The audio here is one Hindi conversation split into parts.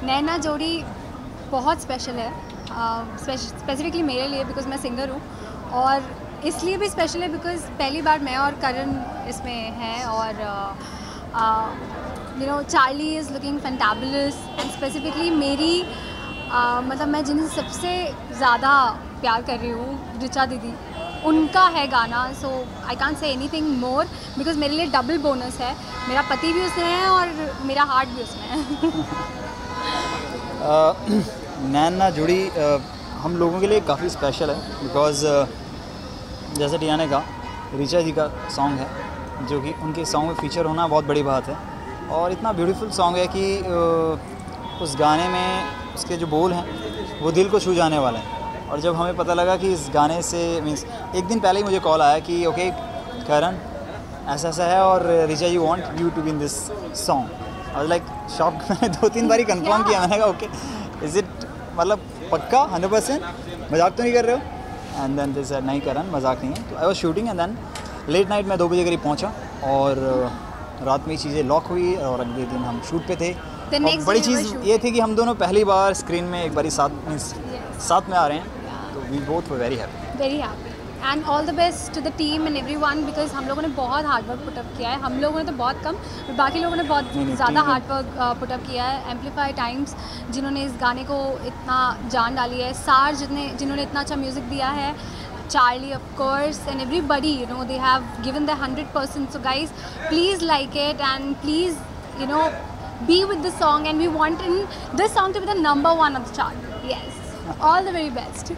नैना जोड़ी बहुत स्पेशल है, स्पेसिफिकली मेरे लिए, बिकॉज मैं सिंगर हूँ। और इसलिए भी स्पेशल है बिकॉज पहली बार मैं और करण इसमें हैं। और Charlie is looking fantabulous and specifically मेरी मतलब मैं जिनसे सबसे ज़्यादा प्यार कर रही हूँ, ऋचा दीदी, उनका है गाना। So I can't say anything more because मेरे लिए डबल बोनस है। मेरा पति भी उसमें है और मेरा हार्ट भी उसमें है। नैना जुड़ी हम लोगों के लिए काफ़ी स्पेशल है बिकॉज़ जैसे टिया ने कहा, ऋचा जी का सॉन्ग है जो कि उनके सॉन्ग में फीचर होना बहुत बड़ी बात है। और इतना ब्यूटीफुल सॉन्ग है कि उस गाने में उसके जो बोल हैं वो दिल को छू जाने वाले हैं। और जब हमें पता लगा कि इस गाने से मीन्स एक दिन पहले ही मुझे कॉल आया कि ओके करण ऐसा ऐसा है और Richa ji want you to be in this song. और लाइक शॉक, मैंने 2-3 बारी कंफर्म किया। मैंने कहा ओके इज़ इट, मतलब पक्का 100%, मजाक तो नहीं कर रहे हो? एंड देन दे सेड नहीं करण मजाक नहीं है। तो I was shooting and then late night मैं 2 बजे करीब पहुंचा और रात में चीज़ें लॉक हुई और अगले दिन हम शूट पे थे। और बड़ी चीज़ ये थी कि हम दोनों पहली बार स्क्रीन में एक बारी साथ में आ रहे हैं, तो we both were very happy and all the best to the team and everyone because हम लोगों ने बहुत हार्ड वर्क पुटअप किया है। हम लोगों ने तो बहुत कम, बाकी लोगों ने बहुत ज़्यादा हार्ड वर्क पुटअप किया है। एम्पलीफाई टाइम्स जिन्होंने इस गाने को इतना जान डाली है, सार जिन्होंने इतना अच्छा म्यूज़िक दिया है, Charlie of course, and everybody, they have given their 100%. So guys, please like it and please, be with the song, and we want this song to be the #1 of the chart. Yes, all the very best.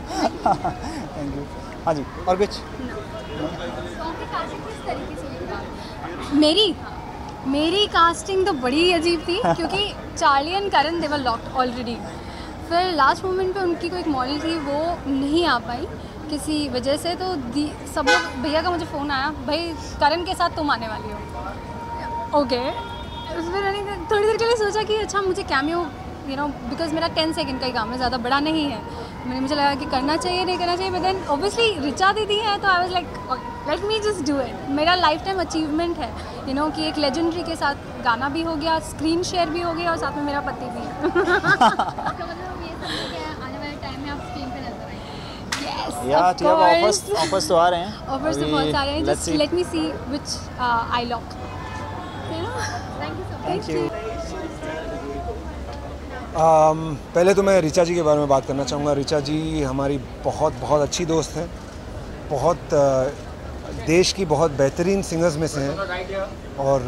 Thank you. हाँ जी, और कुछ? सॉन्ग की कास्टिंग किस तरीके से हुई? मेरी कास्टिंग तो बड़ी अजीब थी क्योंकि Charlie and Karan they were locked already. फिर लास्ट मोमेंट पे उनकी कोई एक मॉडल थी, वो नहीं आ पाई किसी वजह से। तो सब लोग, भैया का मुझे फ़ोन आया, भाई करण के साथ तुम आने वाली हो। ओके, फिर मैंने थोड़ी देर के लिए सोचा कि अच्छा मुझे कैमियो बिकॉज मेरा 10 सेकंड का ही काम है, ज़्यादा बड़ा नहीं है। मुझे लगा कि करना चाहिए नहीं करना चाहिए, बट देन ऑब्वियसली ऋचा दीदी है तो I was like let me just do it. मेरा लाइफ टाइम अचीवमेंट है कि एक लेजेंडरी के साथ गाना भी हो गया, स्क्रीन शेयर भी हो गया और साथ में मेरा पति भी है। ऑफर्स तो आ रहे हैं, ऑफर्स तो बहुत सारे हैं। Just let me see which I lock. Thank you. पहले तो मैं ऋचा जी के बारे में बात करना चाहूँगा। ऋचा जी हमारी बहुत अच्छी दोस्त हैं, बहुत देश की बहुत बेहतरीन सिंगर्स में से हैं। और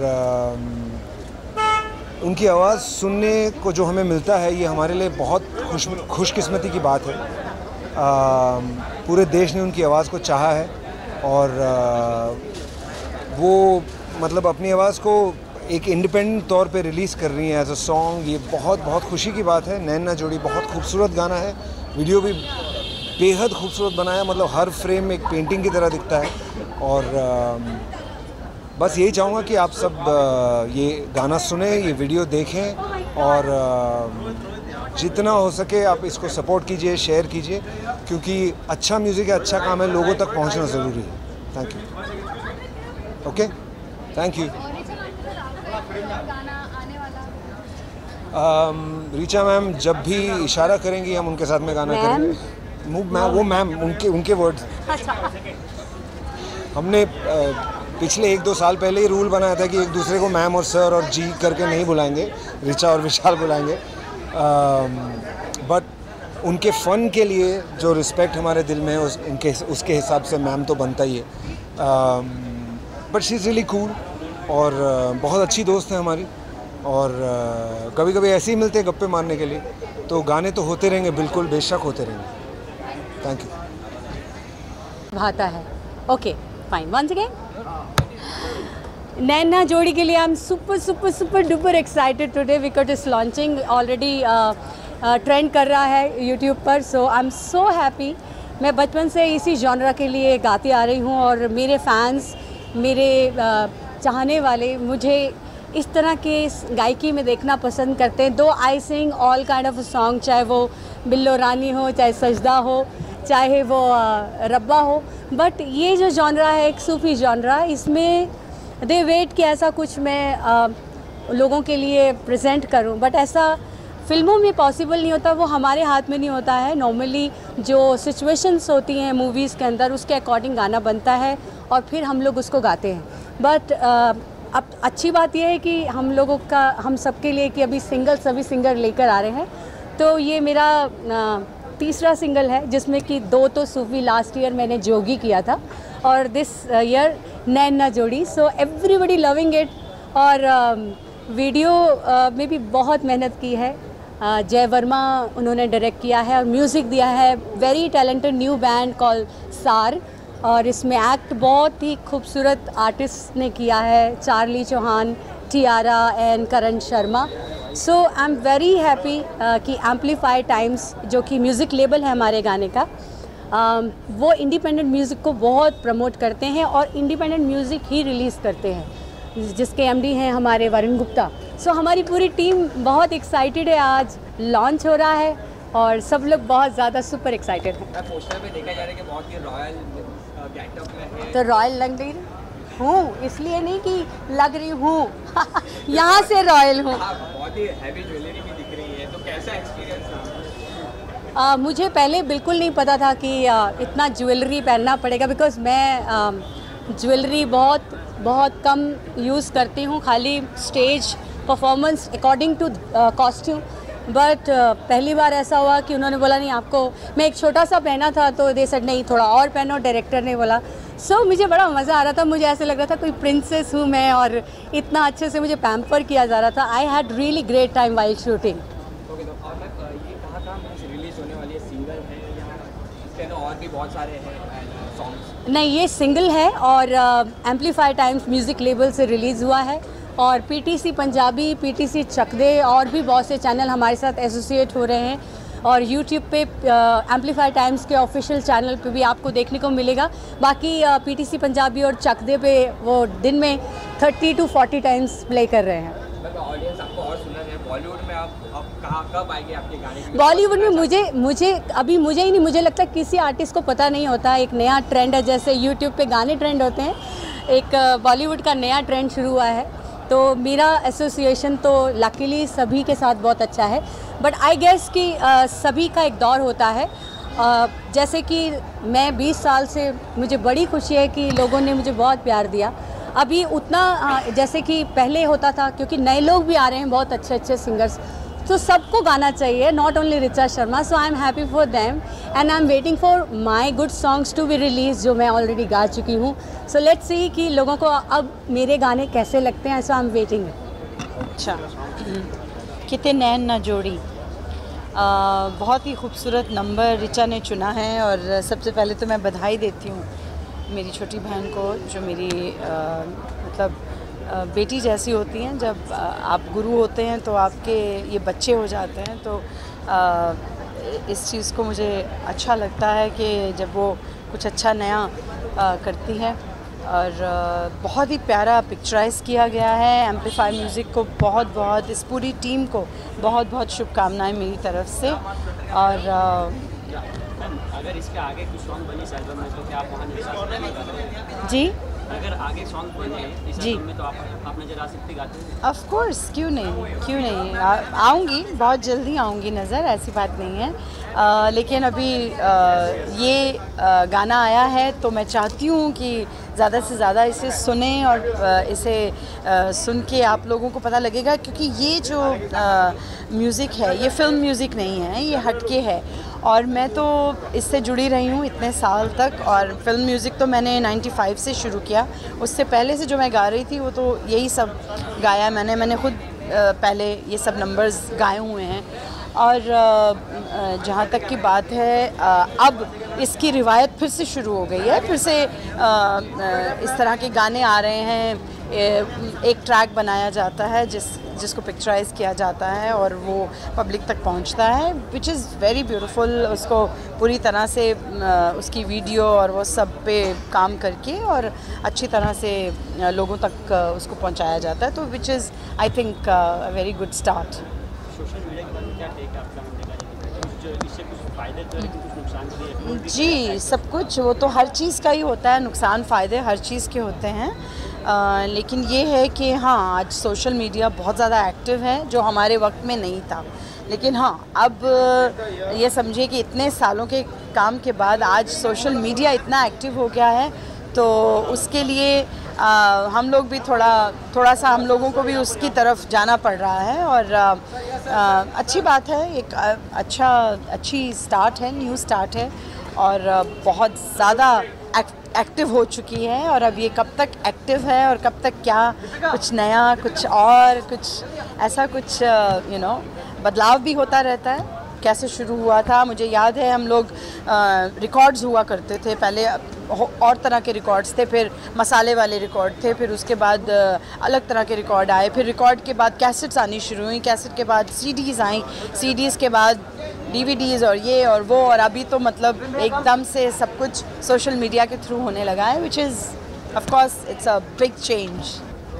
उनकी आवाज़ सुनने को जो हमें मिलता है ये हमारे लिए बहुत खुशकिस्मती की बात है। पूरे देश ने उनकी आवाज़ को चाहा है और वो मतलब अपनी आवाज़ को एक इंडिपेंडेंट तौर पे रिलीज़ कर रही हैं एज अ सॉन्ग। ये बहुत खुशी की बात है। नैना जोड़ी बहुत खूबसूरत गाना है, वीडियो भी बेहद खूबसूरत बनाया, मतलब हर फ्रेम एक पेंटिंग की तरह दिखता है। और बस यही चाहूँगा कि आप सब ये गाना सुने, ये वीडियो देखें और जितना हो सके आप इसको सपोर्ट कीजिए, शेयर कीजिए, क्योंकि अच्छा म्यूज़िक है, अच्छा काम है, लोगों तक पहुँचना ज़रूरी है। Thank you. Okay, thank you. Richa ma'am जब भी इशारा करेंगी हम उनके साथ में गाना करेंगे। वो मैम उनके वर्ड्स। हमने पिछले 1-2 साल पहले ही रूल बनाया था कि एक दूसरे को मैम और सर और जी करके नहीं बुलाएंगे, ऋचा और विशाल बुलाएंगे। बट उनके फ़न के लिए जो रिस्पेक्ट हमारे दिल में है उसके हिसाब से मैम तो बनता ही है। But she is really cool और बहुत अच्छी दोस्त है हमारी। और कभी कभी ऐसे ही मिलते हैं गप्पे मारने के लिए। तो गाने तो होते रहेंगे, बिल्कुल बेशक होते रहेंगे। Thank you. भाता है। Okay fine, once again Naina Jodi के लिए I am super duper excited today because it's launching already, trend कर रहा है यूट्यूब पर। So I am so happy. मैं बचपन से इसी जॉनरा के लिए गाती आ रही हूँ और मेरे फैंस, मेरे चाहने वाले मुझे इस तरह के गायकी में देखना पसंद करते हैं। Though I sing all kind of song, चाहे वो बिल्लो रानी हो, चाहे सजदा हो, चाहे वो रब्बा हो। बट ये जो जॉनरा है एक सूफी जॉनरा, इसमें दे वेट कि ऐसा कुछ मैं लोगों के लिए प्रेजेंट करूं, बट ऐसा फिल्मों में पॉसिबल नहीं होता, वो हमारे हाथ में नहीं होता है। नॉर्मली जो सिचुएशंस होती हैं मूवीज़ के अंदर, उसके अकॉर्डिंग गाना बनता है और फिर हम लोग उसको गाते हैं। बट अब अच्छी बात यह है कि हम सबके लिए कि अभी सभी सिंगर लेकर आ रहे हैं। तो ये मेरा तीसरा सिंगल है, जिसमें कि 2 तो सूफी लास्ट ईयर मैंने जोगी किया था और this year Nain Na Jodi. So everybody loving it. और वीडियो में भी बहुत मेहनत की है। जय वर्मा उन्होंने डायरेक्ट किया है और म्यूज़िक दिया है very talented new band call Saar. और इसमें एक्ट बहुत ही खूबसूरत आर्टिस्ट ने किया है, Charlie Chauhan, Tiara and Karan Sharma. So I am very happy कि एम्पलीफाई टाइम्स, जो कि म्यूज़िक लेबल है हमारे गाने का, वो इंडिपेंडेंट म्यूज़िक को बहुत प्रमोट करते हैं और इंडिपेंडेंट म्यूज़िक ही रिलीज़ करते हैं, जिसके एमडी हैं हमारे वरुण गुप्ता। सो हमारी पूरी टीम बहुत एक्साइटेड है। आज लॉन्च हो रहा है और सब लोग बहुत ज़्यादा सुपर एक्साइटेड हैं। पोस्टर पे देखा जा रहा है कि बहुत ही रॉयल गेटअप में है। तो रॉयल लग रही हूँ, इसलिए नहीं कि लग रही हूँ यहाँ से रॉयल हूँ। बहुत ही हैवी ज्वेलरी भी दिख रही है, तो कैसा एक्सपीरियंस रहा? मुझे पहले बिल्कुल नहीं पता था कि इतना ज्वेलरी पहनना पड़ेगा, बिकॉज़ मैं ज्वेलरी बहुत कम यूज़ करती हूँ, खाली stage performance according to costume. But पहली बार ऐसा हुआ कि उन्होंने बोला नहीं आपको, मैं एक छोटा सा पहना था तो दे सेड नहीं थोड़ा और पहनो, डायरेक्टर ने बोला। सो मुझे बड़ा मज़ा आ रहा था, मुझे ऐसे लग रहा था कोई प्रिंसेस हूँ मैं और इतना अच्छे से मुझे पैम्पर किया जा रहा था। I had really great time while shooting. Okay, तो और ये कहाँ रिलीज होने वाली है? सिंगल है या इसके अंदर और भी बहुत सारे हैं सॉन्ग्स? नहीं, ये सिंगल है और एम्पलीफाई टाइम्स म्यूज़िक लेबल से रिलीज़ हुआ है और पीटीसी पंजाबी, पीटीसी चक दे और भी बहुत से चैनल हमारे साथ एसोसिएट हो रहे हैं। और यूट्यूब पे एम्पलीफाई टाइम्स के ऑफिशियल चैनल पे भी आपको देखने को मिलेगा। बाकी पीटीसी पंजाबी और चक दे पे वो दिन में 30 to 40 टाइम्स प्ले कर रहे हैं। ऑडियंस आपको और सुना है, बॉलीवुड में आप कहाँ कब आएंगे आपके गाने? बॉलीवुड में मुझे ही नहीं, मुझे लगता है किसी आर्टिस्ट को पता नहीं होता। एक नया ट्रेंड है, जैसे यूट्यूब पे गाने ट्रेंड होते हैं, एक बॉलीवुड का नया ट्रेंड शुरू हुआ है। तो मेरा एसोसिएशन तो लकीली सभी के साथ बहुत अच्छा है। बट आई गेस कि सभी का एक दौर होता है। जैसे कि मैं 20 साल से, मुझे बड़ी खुशी है कि लोगों ने मुझे बहुत प्यार दिया। अभी उतना जैसे कि पहले होता था, क्योंकि नए लोग भी आ रहे हैं, बहुत अच्छे अच्छे सिंगर्स, तो सबको गाना चाहिए, not only Richa Sharma. So I am happy for them and I am waiting for my good songs to be release, जो मैं ऑलरेडी गा चुकी हूँ। सो लेट्स सी कि लोगों को अब मेरे गाने कैसे लगते हैं। So I am waiting. अच्छा, कितने नैन ना जोड़ी, बहुत ही खूबसूरत नंबर रिचा ने चुना है। और सबसे पहले तो मैं बधाई देती हूँ मेरी छोटी बहन को, जो मेरी मतलब बेटी जैसी होती हैं। जब आप गुरु होते हैं तो आपके ये बच्चे हो जाते हैं, तो इस चीज़ को मुझे अच्छा लगता है कि जब वो कुछ अच्छा नया करती है। और बहुत ही प्यारा पिक्चराइज़ किया गया है। एम्पलीफाई म्यूज़िक को बहुत बहुत, इस पूरी टीम को बहुत बहुत शुभकामनाएं मेरी तरफ से। और अगर इसके आगे कुछ सॉन्ग बनी इस एल्बम में तो क्या आप वहाँ नजर? जी, अगर आगे सॉन्ग बने इस जी एल्बम में तो आप नजर आ सकती गाते हैं? ऑफ कोर्स, क्यों नहीं आऊँगी, बहुत जल्दी आऊँगी नज़र, ऐसी बात नहीं है। लेकिन अभी ये गाना आया है तो मैं चाहती हूँ कि ज़्यादा से ज़्यादा इसे सुने और इसे सुन के आप लोगों को पता लगेगा, क्योंकि ये जो म्यूज़िक है ये फ़िल्म म्यूज़िक नहीं है, ये हटके है। और मैं तो इससे जुड़ी रही हूँ इतने साल तक, और फिल्म म्यूज़िक तो मैंने 95 से शुरू किया। उससे पहले से जो मैं गा रही थी वो तो यही सब गाया मैंने खुद पहले ये सब नंबर्स गाए हुए हैं। और जहाँ तक की बात है, अब इसकी रिवायत फिर से शुरू हो गई है, फिर से इस तरह के गाने आ रहे हैं। एक ट्रैक बनाया जाता है जिसको पिक्चराइज़ किया जाता है और वो पब्लिक तक पहुंचता है, विच इज़ वेरी ब्यूटीफुल। उसको पूरी तरह से उसकी वीडियो और वो सब पे काम करके और अच्छी तरह से लोगों तक उसको पहुंचाया जाता है, तो which is I think a very good start. Social media के बारे में क्या टेक है आपका? जो इससे कुछ फ़ायदे तो है, कुछ नुकसान भी है? जी, सब कुछ, वो तो हर चीज़ का ही होता है, नुकसान फ़ायदे हर चीज़ के होते हैं। लेकिन ये है कि हाँ, आज सोशल मीडिया बहुत ज़्यादा एक्टिव है, जो हमारे वक्त में नहीं था। लेकिन हाँ, अब ये समझिए कि इतने सालों के काम के बाद आज सोशल मीडिया इतना एक्टिव हो गया है, तो उसके लिए हम लोग भी थोड़ा सा हम लोगों को भी उसकी तरफ जाना पड़ रहा है। और अच्छी बात है, एक अच्छी स्टार्ट है, न्यू स्टार्ट है और बहुत ज़्यादा एक्टिव हो चुकी है। और अब ये कब तक एक्टिव है और कब तक क्या कुछ नया, कुछ और कुछ ऐसा कुछ बदलाव भी होता रहता है। कैसे शुरू हुआ था, मुझे याद है हम लोग रिकॉर्ड्स हुआ करते थे पहले, और तरह के रिकॉर्ड्स थे, फिर मसाले वाले रिकॉर्ड थे, फिर उसके बाद अलग तरह के रिकॉर्ड आए, फिर रिकॉर्ड के बाद कैसेट्स आनी शुरू हुई, कैसेट के बाद सीडीज़ आई, सीडीज़ के बाद डीवीडीज़ और ये और वो, और अभी तो मतलब एकदम से सब कुछ सोशल मीडिया के थ्रू होने लगा है, which is of course it's a big change.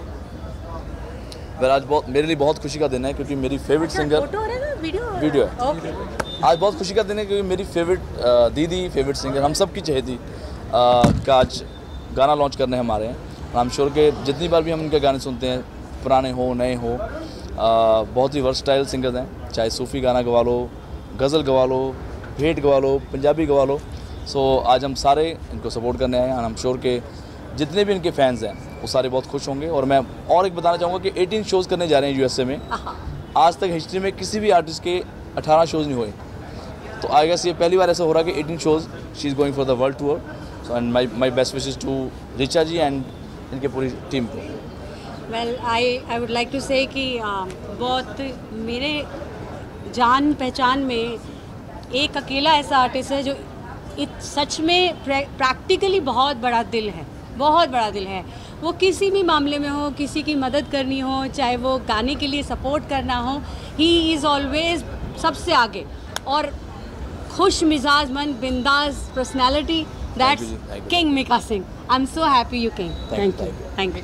आज मेरे लिए बहुत खुशी का दिन है क्योंकि मेरी फेवरेट सिंगर वीडियो है। आज बहुत खुशी का दिन है क्योंकि मेरी फेवरेट दीदी, फेवरेट सिंगर, हम सब की चहेती का आज गाना लॉन्च करने हमारे हैं। आई एम श्योर कि जितनी बार भी हम उनके गाने सुनते हैं, पुराने हो नए हो, बहुत ही वर्सटाइल सिंगर्स हैं, चाहे सूफ़ी गाना गवा लो, गज़ल गवा लो, भेंट गवा लो, पंजाबी गवा लो। सो आज हम सारे इनको सपोर्ट करने आए हैं। आई एम श्योर कि जितने भी इनके फैंस हैं वो सारे बहुत खुश होंगे। और मैं और एक बताना चाहूँगा कि 18 शोज़ करने जा रहे हैं यूएसए में। आज तक हिस्ट्री में किसी भी आर्टिस्ट के 18 शोज़ नहीं हुए, तो आई गेस ये पहली बार ऐसा हो रहा है कि 18 shows she is going for the world tour. So and my best wishes to Richa ji and इनके पूरी टीम को। Well I would like to say कि बहुत मेरे जान पहचान में एक अकेला ऐसा आर्टिस्ट है जो सच में प्रैक्टिकली बहुत बड़ा दिल है, बहुत बड़ा दिल है। वो किसी भी मामले में हो, किसी की मदद करनी हो, चाहे वो गाने के लिए सपोर्ट करना हो, ही इज़ ऑलवेज सबसे आगे। और खुश मिजाज मन, बिंदास personality, that's king Mika Singh. I am so happy you king. Thank you, thank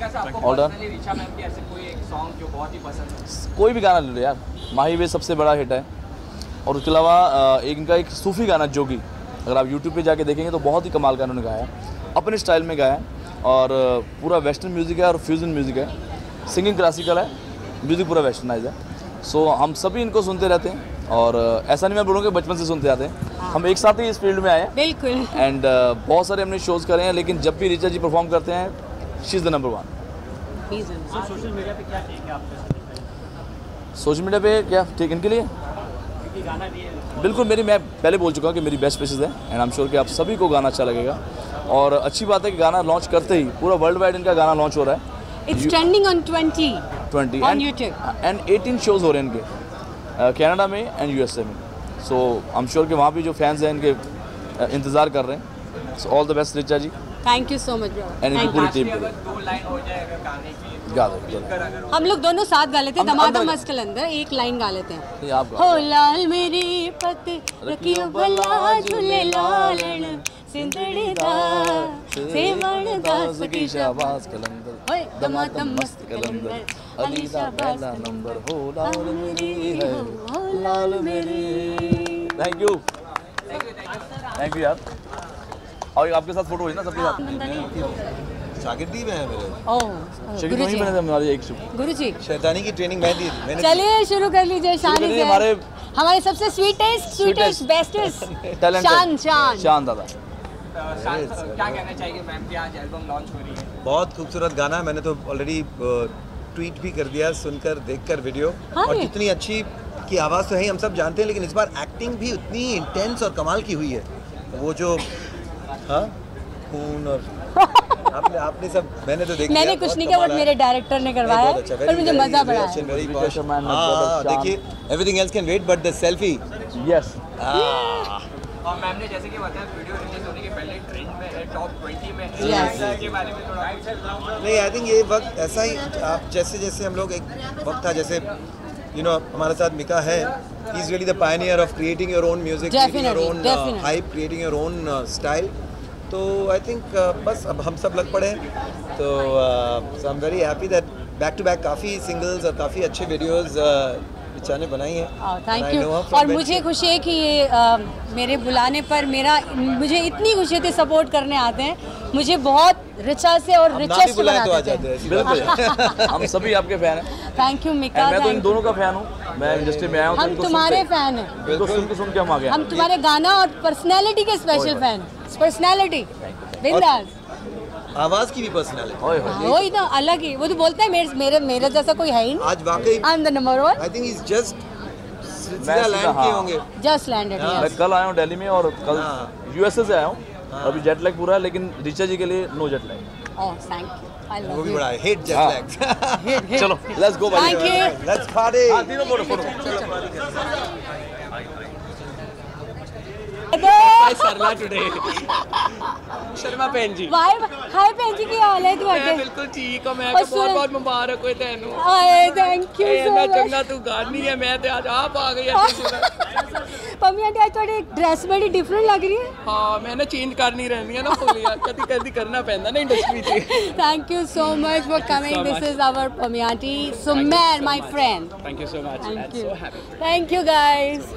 you. कोई भी गाना ले लो यार, माही वे सबसे बड़ा हिट है। और उसके अलावा इनका एक सूफ़ी गाना जोगी, अगर आप यूट्यूब पे जाके देखेंगे तो बहुत ही कमाल का उन्होंने गाया है, अपने स्टाइल में गाया है। और पूरा वेस्टर्न म्यूज़िक है और फ्यूजन म्यूज़िक है, सिंगिंग क्लासिकल है, म्यूज़िक पूरा वेस्टर्नाइज है। सो हम सभी इनको सुनते रहते हैं और ऐसा नहीं मैं बोलूँगा बचपन से सुनते आते हैं, हम एक साथ ही इस फील्ड में आए हैं। बिल्कुल। एंड बहुत सारे हमने शोज़ करे हैं, लेकिन जब भी रिचा जी परफॉर्म करते हैं, she is the number 1। Social media पे क्या ठीक है आपके? सोशल मीडिया पे क्या ठीक इनके लिए? गाना दिए बिल्कुल, मैं पहले बोल चुका हूँ कि मेरी बेस्ट विशेस है एंड आई एम श्योर कि आप सभी को गाना अच्छा लगेगा। और अच्छी बात है कि गाना लॉन्च करते ही पूरा वर्ल्ड वाइड इनका गाना लॉन्च हो रहा है। It's trending on 20 on YouTube and 18 shows हो रहे हैं इनके कनाडा में एंड यूएसए में। सो आई एम श्योर कि वहाँ भी जो फैंस हैं इनके इंतज़ार कर रहे हैं। So all the best Richa ji, thank you so much bro. And इनकी पूरी टीम को। 2 लाइन हो जाएगा गाने की, गा दो। हम लोग दोनों साथ गा लेते हैं, हम दमादम अंदर- मस्त कलंदर, एक लाइन गा लेते हैं। ये आप गाओ। हो लाल मेरी पत रखियो भला झूले लालण सिंदड़ी दा सेवण दास की शाबाश कलंदर, ओए दमादम मस्त कलंदर, अली दा पहला नंबर हो लाल मेरी है, हो लाल मेरी। थैंक यू यार। और आपके साथ फोटो हुई ना सबके साथ? शागिर्दी में है मेरे। ओह शेखर गुरुजी, वहीं बने थे हमारे एक शुभ। गुरुजी शैतानी की ट्रेनिंग मैं दी थी मैंने। चलिए शुरू कर लीजिए। शान करिए, हमारे सबसे स्वीटेस्ट बेस्टेस्ट टैलेंट शान दादा। क्या कहना चाहिए मैम कि आज एल्बम लॉन्च हो रही है? बहुत खूबसूरत गाना है, मैंने तो ऑलरेडी ट्वीट भी कर दिया, सुनकर देखकर वीडियो। हाँ और जी। जितनी अच्छी की आवाज़ तो है ही, हम सब जानते हैं, लेकिन इस बार एक्टिंग भी उतनी इंटेंस और कमाल की हुई है। वो जो हाँ खून और आपने सब मैंने तो देख मैंने कुछ नहीं किया, बट मेरे डायरेक्टर ने करवाया, पर मुझे मजा बड़ा है। देखिए everything else can wait but the selfie. Yes. और मैम ने जैसे कि बताया वीडियो रिलीज होने के पहले ट्रेंड में है, टॉप 20 में है। Yes. इसके बारे में थोड़ा नहीं, आई थिंक ये वक्त ऐसा ही, आप जैसे हम लोग एक वक्त था, जैसे हमारे साथ मिका है, he is really the pioneer of creating your own music, creating your own hype, creating your own style. तो आई थिंक बस अब हम सब लग पड़े हैं। तो I am very happy that back to back काफ़ी सिंगल्स और काफ़ी अच्छे वीडियोस रिचा ने बनाई है। Thank I you. know her from और when मुझे she- खुशी है कि ये मेरे बुलाने पर मुझे इतनी खुशी होती है, सपोर्ट करने आते हैं। मुझे बहुत रिचा से और रिचेस्ट तो आ बनाते जाते थे। हैं ऐसी बिल्कुल हम सभी आपके फैन हैं। Thank you Mika. मैं तो इन दोनों का फैन हूँ। मैं इंडस्ट्री में आया हूँ तो हम इनको तुम्हारे सुनते- फैन हैं। इनको सुन के हम आ गए। हम तुम्हारे गाना और पर्सनैलिटी के स्पेशल फैन। पर्सनैलिटी बिंदास। आवाज की भी पर्सनैलिटी। ओए होए। वही तो अलग ही, वो तो बोलते हैं मेरे जैसा कोई है ही नहीं। आज वाकई I am the number 1। I think is just मैं लैंड सीधा- किए हाँ। होंगे। Just landed. मैं कल आया हूँ दिल्ली में और कल हाँ। यूएसए से आया हूँ। अभी जेट लैग पूरा है, लेकिन रिचा जी के लिए no jet lag. Oh thank you, I वो लव भी यू। बड़ा है, हेट जेट हाँ। लैग। चलो लेट्स गो भाई। Thank you. Let's party. हाँ, तीनों फोटो। सरला टुडे शर्मा भैन जी हाय हाय भैन जी, की हाल है मैं ਤੁਹਾਡੇ? बिल्कुल ठीक हूँ। मैं और बहुत सुन- बहुत मुबारक हो तेनू। हाय थैंक यू सो मैं मच। चंगा तू गानी है, मैं तो आज आप आ गई। पम्मी आंटी आज ਤੁਹਾਡੀ ਡਰੈਸ ਬੜੀ ਡਿਫਰੈਂਟ ਲੱਗ ਰਹੀ ਹੈ। हाँ मैं ना चेंज करनी रहनी है ना फुल यार, कभी कभी करना पैंदा ना इंडस्ट्री से। Thank you so much for coming. This is our Pammi aunty Sumer my friend. Thank you so much. Thank so you. Happy. Thank you guys.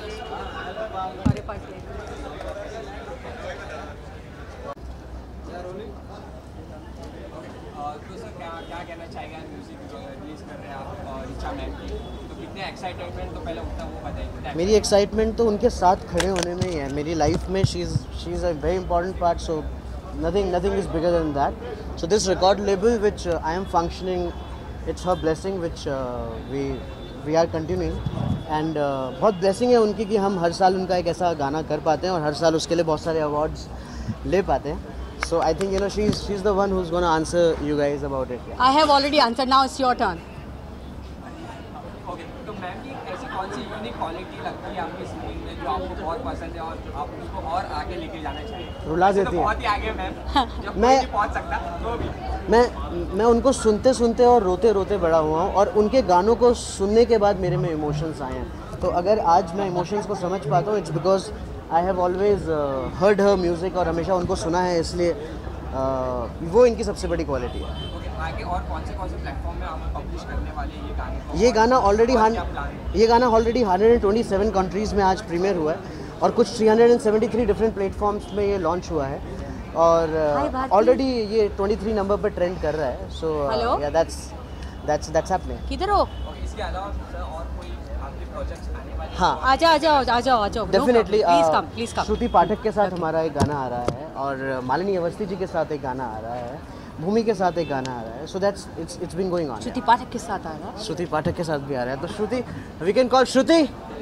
तो सर क्या कहना चाहेगा म्यूजिक रिलीज कर रहे हैं आप रिचा मैम की, तो कितने एक्साइटमेंट, तो पहले उतना वो बताइए। मेरी एक्साइटमेंट तो उनके साथ खड़े होने में ही है। मेरी लाइफ में she is a very important part, so nothing is bigger than that. So this record label which I am functioning, it's her blessing which we are continuing, and बहुत blessing है उनकी कि हम हर साल उनका एक ऐसा गाना कर पाते हैं और हर साल उसके लिए बहुत सारे awards ले पाते हैं. So I think she's the one who's going to answer you guys about it. I have already answered, now it's your turn. Okay, तो मैम की ऐसी कौन सी यूनिक क्वालिटी लगती है आपकी सिंगिंग में जो आपको बहुत पसंद है और आप उसको और आगे लेके जाना चाहिए? रुला वैसे देती तो है। बहुत ही आगे मैम, जब कोई मैं- नहीं पहुंच सकता तो भी। मैं उनको सुनते सुनते और रोते रोते बड़ा हुआ हूँ, और उनके गानों को सुनने के बाद मेरे में इमोशंस आए हैं. तो अगर आज मैं इमोशंस को समझ पाता हूँ, it's because I have always heard her music और हमेशा उनको सुना है, इसलिए वो इनकी सबसे बड़ी क्वालिटी है. ओके, आगे और कौन से प्लेटफॉर्म में आप पब्लिश करने वाले हैं ये गाने को? ये गाना ऑलरेडी और क्या प्लान है? ये गाना ऑलरेडी 127 कंट्रीज़ में आज प्रीमियर हुआ है, और कुछ 373 डिफरेंट प्लेटफॉर्म्स में ये लॉन्च हुआ है, और ऑलरेडी ये 23 नंबर पर ट्रेंड कर रहा है. So Hello? या दैट्स हैपनिंग. किधर हो? ओके, इसके अलावा सर और कोई आपके प्रोजेक्ट्स आने वाले हैं? हाँ, आ जाओ. डेफिनेटली. Please come. श्रुति पाठक के साथ हमारा एक गाना आ रहा है, और मालिनी अवस्थी जी के साथ एक गाना आ रहा है, भूमि के साथ एक गाना आ रहा है. So that's it's been going on. Shruti Pathak के साथ आ रहा है. श्रुति पाठक के साथ भी आ रहा है. तो Shruti, we can call Shruti.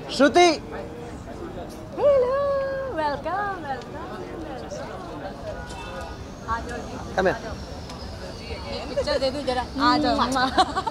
Hello, welcome. आ जाओ जी. Come here. पिक्चर दे दूं जरा. आ जाओ.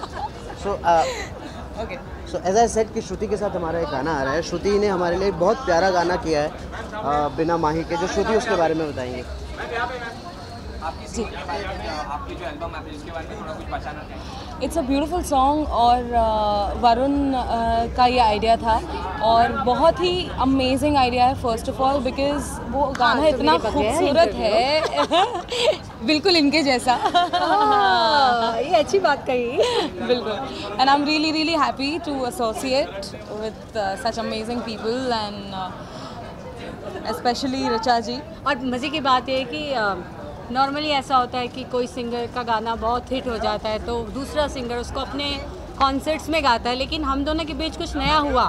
सो एज आई सेड कि श्रुति के साथ हमारा एक गाना आ रहा है. श्रुति ने हमारे लिए बहुत प्यारा गाना किया है, बिना माही के, जो श्रुति उसके बारे में बताएंगे. आपकी सिंगिंग के बारे में, आपकी जो एल्बम है उसके बारे में थोड़ा कुछ बताना चाहेंगे? इट्स अ ब्यूटीफुल सॉन्ग, और वरुण का ये आइडिया था, और बहुत ही अमेजिंग आइडिया है. फर्स्ट ऑफ ऑल बिकॉज वो गाना इतना खूबसूरत है, बिल्कुल इनके जैसा. ये अच्छी बात कही. बिल्कुल. And I am really really happy to associate with such amazing people, and specially Richa ji. और मज़े की बात ये है कि नॉर्मली ऐसा होता है कि कोई सिंगर का गाना बहुत हिट हो जाता है तो दूसरा सिंगर उसको अपने कॉन्सर्ट्स में गाता है, लेकिन हम दोनों के बीच कुछ नया हुआ.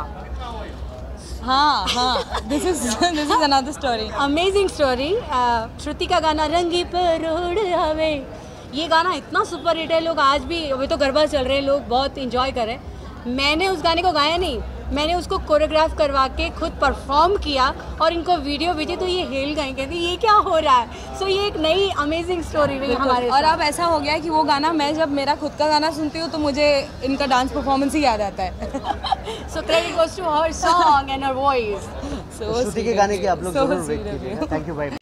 हाँ, this is another story. Amazing story. Shruti का गाना रंगी पर रोड हवे, ये गाना इतना सुपर हिट है. लोग आज भी, अभी तो गरबा चल रहे हैं, लोग बहुत इंजॉय कर रहे हैं. मैंने उस गाने को गाया नहीं, मैंने उसको कोरियोग्राफ करवा के खुद परफॉर्म किया और इनको वीडियो भेजी, तो ये हिल गए, कहते ये क्या हो रहा है. सो ये एक नई अमेजिंग स्टोरी रही हमारे और साथ. अब ऐसा हो गया है कि वो गाना, मैं जब मेरा खुद का गाना सुनती हूँ तो मुझे इनका डांस परफॉर्मेंस ही याद आता है. So credit goes to her song and her voice. Shruti के गाने की आप लोग जरूर वेट कीजिएगा. थैंक यू भाई.